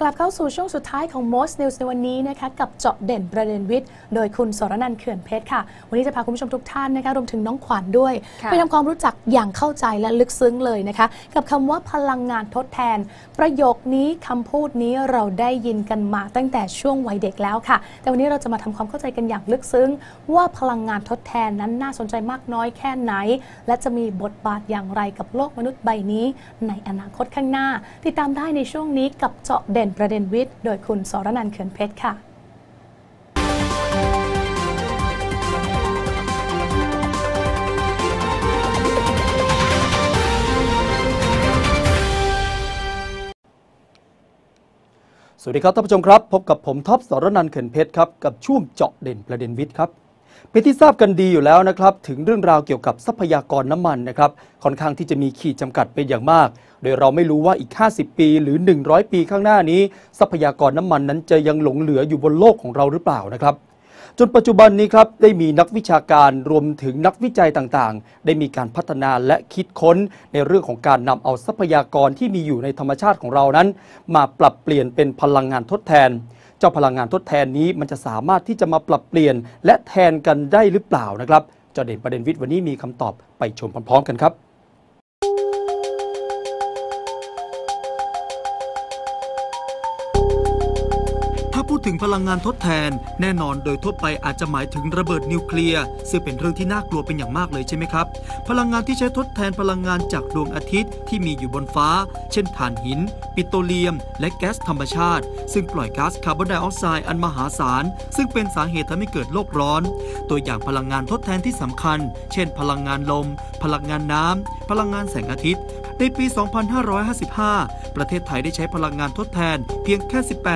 ลับเข้าสู่ช่วงสุดท้ายของ Most News ในวันนี้นะคะกับเจาะเด่นประเด็นวิทย์โดยคุณสรนันท์ เขื่อนเพชรค่ะวันนี้จะพาคุณผู้ชมทุกท่านนะคะรวมถึงน้องขวัญด้วยไปทำความรู้จักอย่างเข้าใจและลึกซึ้งเลยนะคะกับคำว่าพลังงานทดแทนประโยคนี้คำพูดนี้เราได้ยินกันมาตั้งแต่ช่วงวัยเด็กแล้วค่ะแต่วันนี้เราจะมาทำความเข้าใจกันอย่างลึกซึ้งว่าพลังงานทดแทนนั้นน่าสนใจมากน้อยแค่ไหนและจะมีบทบาทอย่างไรกับโลกมนุษย์ใบนี้ในอนาคตข้างหน้าติดตามได้ในช่วงนี้กับเจาะเด่นประเด็นวิทย์โดยคุณสรนันท์ เขื่อนเพชรค่ะสวัสดีครับท่านผู้ชมครับพบกับผมท็อป สรนันท์ เขื่อนเพชรครับกับช่วงเจาะเด่นประเด็นวิทย์ครับเป็นที่ทราบกันดีอยู่แล้วนะครับถึงเรื่องราวเกี่ยวกับทรัพยากรน้ำมันนะครับค่อนข้างที่จะมีขีดจำกัดเป็นอย่างมากโดยเราไม่รู้ว่าอีก50ปีหรือ100ปีข้างหน้านี้ทรัพยากรน้ำมันนั้นจะยังหลงเหลืออยู่บนโลกของเราหรือเปล่านะครับจนปัจจุบันนี้ครับได้มีนักวิชาการรวมถึงนักวิจัยต่างๆได้มีการพัฒนาและคิดค้นในเรื่องของการนำเอาทรัพยากรที่มีอยู่ในธรรมชาติของเรานั้นมาปรับเปลี่ยนเป็นพลังงานทดแทนเจ้าพลังงานทดแทนนี้มันจะสามารถที่จะมาปรับเปลี่ยนและแทนกันได้หรือเปล่านะครับเจาะเด่นประเด็นวิทย์วันนี้มีคำตอบไปชมพร้อมๆกันครับถ้าพูดถึงพลังงานทดแทนแน่นอนโดยทั่วไปอาจจะหมายถึงระเบิดนิวเคลียร์ซึ่งเป็นเรื่องที่น่ากลัวเป็นอย่างมากเลยใช่ไหมครับพลังงานที่ใช้ทดแทนพลังงานจากดวงอาทิตย์ที่มีอยู่บนฟ้าเช่นถ่านหินปิโตรเลียมและแก๊สธรรมชาติซึ่งปล่อยก๊าซคาร์บอนไดออกไซด์อันมหาศาลซึ่งเป็นสาเหตุทำให้เกิดโลกร้อนตัวอย่างพลังงานทดแทนที่สำคัญเช่นพลังงานลมพลังงานน้ำพลังงานแสงอาทิตย์ในปี 2555 ประเทศไทยได้ใช้พลังงานทดแทนเพียงแค่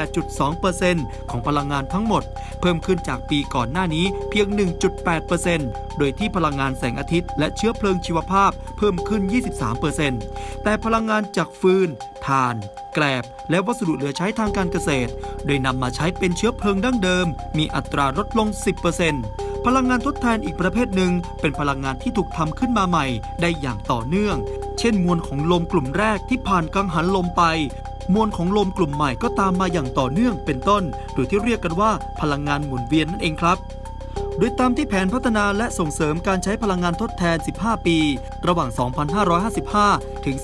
18.2% ของพลังงานทั้งหมดเพิ่มขึ้นจากปีก่อนหน้านี้เพียง 1.8% โดยที่พลังงานแสงอาทิตย์และเชื้อเพลิงชีวภาพเพิ่มขึ้น 23% แต่พลังงานจากฟืนถ่านแกลบและวัสดุเหลือใช้ทางการเกษตรโดยนำมาใช้เป็นเชื้อเพลิงดั้งเดิมมีอัตราลดลง 10%พลังงานทดแทนอีกประเภทหนึ่งเป็นพลังงานที่ถูกทำขึ้นมาใหม่ได้อย่างต่อเนื่องเช่นมวลของลมกลุ่มแรกที่ผ่านกังหันลมไปมวลของลมกลุ่มใหม่ก็ตามมาอย่างต่อเนื่องเป็นต้นโดยที่เรียกกันว่าพลังงานหมุนเวียนนั่นเองครับโดยตามที่แผนพัฒนาและส่งเสริมการใช้พลังงานทดแทน 15 ปีระหว่าง 2555 ถึง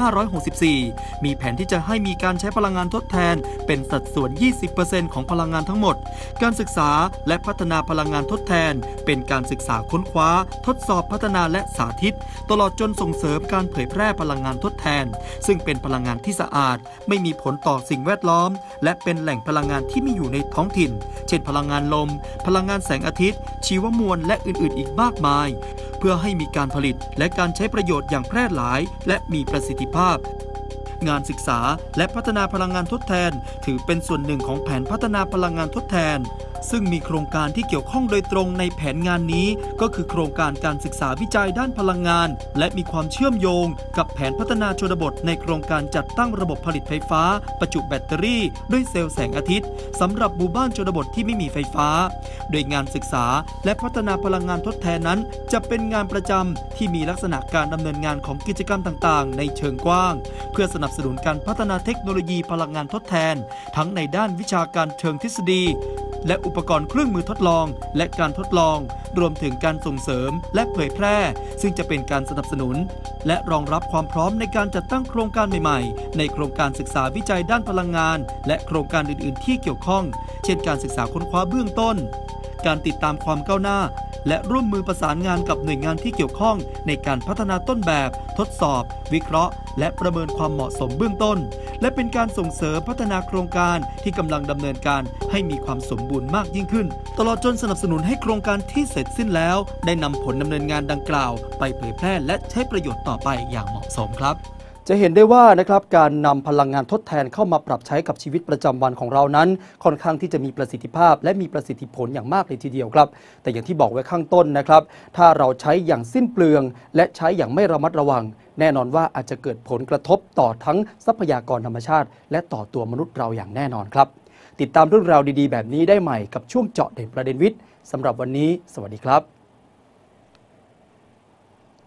2564 มีแผนที่จะให้มีการใช้พลังงานทดแทนเป็นสัดส่วน 20% ของพลังงานทั้งหมดการศึกษาและพัฒนาพลังงานทดแทนเป็นการศึกษาค้นคว้าทดสอบพัฒนาและสาธิตตลอดจนส่งเสริมการเผยแพร่พลังงานทดแทนซึ่งเป็นพลังงานที่สะอาดไม่มีผลต่อสิ่งแวดล้อมและเป็นแหล่งพลังงานที่มีอยู่ในท้องถิ่นเช่นพลังงานลมพลังงานแสงอาทิตย์ชีวมวลและอื่นๆอีกมากมายเพื่อให้มีการผลิตและการใช้ประโยชน์อย่างแพร่หลายและมีประสิทธิภาพงานศึกษาและพัฒนาพลังงานทดแทนถือเป็นส่วนหนึ่งของแผนพัฒนาพลังงานทดแทนซึ่งมีโครงการที่เกี่ยวข้องโดยตรงในแผนงานนี้ก็คือโครงการการศึกษาวิจัยด้านพลังงานและมีความเชื่อมโยงกับแผนพัฒนาชนบทในโครงการจัดตั้งระบบผลิตไฟฟ้าประจุแบตเตอรี่ด้วยเซลล์แสงอาทิตย์สำหรับหมู่บ้านชนบทที่ไม่มีไฟฟ้าโดยงานศึกษาและพัฒนาพลังงานทดแทนนั้นจะเป็นงานประจำที่มีลักษณะการดำเนินงานของกิจกรรมต่างๆในเชิงกว้างเพื่อสนับสนุนการพัฒนาเทคโนโลยีพลังงานทดแทนทั้งในด้านวิชาการเชิงทฤษฎีและอุปกรณ์เครื่องมือทดลองและการทดลองรวมถึงการส่งเสริมและเผยแพร่ซึ่งจะเป็นการสนับสนุนและรองรับความพร้อมในการจัดตั้งโครงการใหม่ๆในโครงการศึกษาวิจัยด้านพลังงานและโครงการอื่นๆที่เกี่ยวข้องเช่นการศึกษาค้นคว้าเบื้องต้นการติดตามความก้าวหน้าและร่วมมือประสานงานกับหน่วยงานที่เกี่ยวข้องในการพัฒนาต้นแบบทดสอบวิเคราะห์และประเมินความเหมาะสมเบื้องต้นและเป็นการส่งเสริมพัฒนาโครงการที่กำลังดำเนินการให้มีความสมบูรณ์มากยิ่งขึ้นตลอดจนสนับสนุนให้โครงการที่เสร็จสิ้นแล้วได้นำผลดำเนินงานดังกล่าวไปเผยแพร่และใช้ประโยชน์ต่อไปอย่างเหมาะสมครับจะเห็นได้ว่านะครับการนำพลังงานทดแทนเข้ามาปรับใช้กับชีวิตประจำวันของเรานั้นค่อนข้างที่จะมีประสิทธิภาพและมีประสิทธิผลอย่างมากเลยทีเดียวครับแต่อย่างที่บอกไว้ข้างต้นนะครับถ้าเราใช้อย่างสิ้นเปลืองและใช้อย่างไม่ระมัดระวังแน่นอนว่าอาจจะเกิดผลกระทบต่อทั้งทรัพยากรธรรมชาติและต่อตัวมนุษย์เราอย่างแน่นอนครับติดตามเรื่องราวดีๆแบบนี้ได้ใหม่กับช่วงเจาะเด่นประเด็นวิทย์สำหรับวันนี้สวัสดีครับ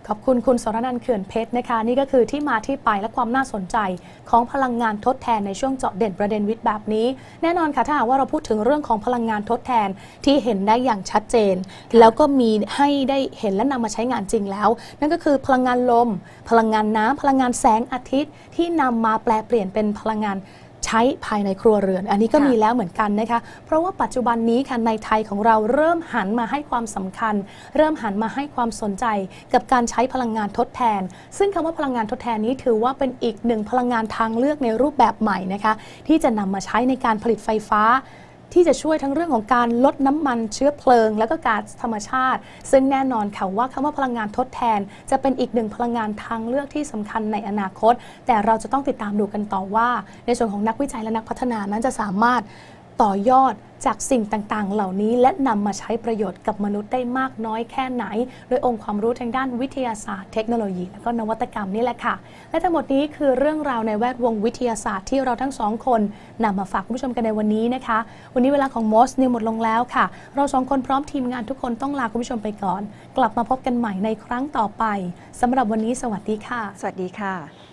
ขอบคุณคุณสรนันท์ เขื่อนเพชรนะคะนี่ก็คือที่มาที่ไปและความน่าสนใจของพลังงานทดแทนในช่วงเจาะเด่นประเด็นวิทย์แบบนี้แน่นอนค่ะถ้าหากว่าเราพูดถึงเรื่องของพลังงานทดแทนที่เห็นได้อย่างชัดเจนแล้วก็มีให้ได้เห็นและนำมาใช้งานจริงแล้วนั่นก็คือพลังงานลมพลังงานน้ำพลังงานแสงอาทิตย์ที่นำมาแปลเปลี่ยนเป็นพลังงานใช้ภายในครัวเรือนอันนี้ก็มีแล้วเหมือนกันนะคะเพราะว่าปัจจุบันนี้ค่ะในไทยของเราเริ่มหันมาให้ความสำคัญเริ่มหันมาให้ความสนใจกับการใช้พลังงานทดแทนซึ่งคำว่าพลังงานทดแทนนี้ถือว่าเป็นอีกหนึ่งพลังงานทางเลือกในรูปแบบใหม่นะคะที่จะนำมาใช้ในการผลิตไฟฟ้าที่จะช่วยทั้งเรื่องของการลดน้ำมันเชื้อเพลิงและก็ก๊าซธรรมชาติซึ่งแน่นอนค่ะว่าคำว่าพลังงานทดแทนจะเป็นอีกหนึ่งพลังงานทางเลือกที่สำคัญในอนาคตแต่เราจะต้องติดตามดูกันต่อว่าในส่วนของนักวิจัยและนักพัฒนานั้นจะสามารถต่อยอดจากสิ่งต่างๆเหล่านี้และนำมาใช้ประโยชน์กับมนุษย์ได้มากน้อยแค่ไหนโดยองค์ความรู้ทางด้านวิทยาศาสตร์เทคโนโลยีและก็นวัตกรรมนี่แหละค่ะและทั้งหมดนี้คือเรื่องราวในแวดวงวิทยาศาสตร์ที่เราทั้งสองคนนำมาฝากคุณผู้ชมกันในวันนี้นะคะวันนี้เวลาของ Most News หมดลงแล้วค่ะเราสองคนพร้อมทีมงานทุกคนต้องลาคุณผู้ชมไปก่อนกลับมาพบกันใหม่ในครั้งต่อไปสำหรับวันนี้สวัสดีค่ะสวัสดีค่ะ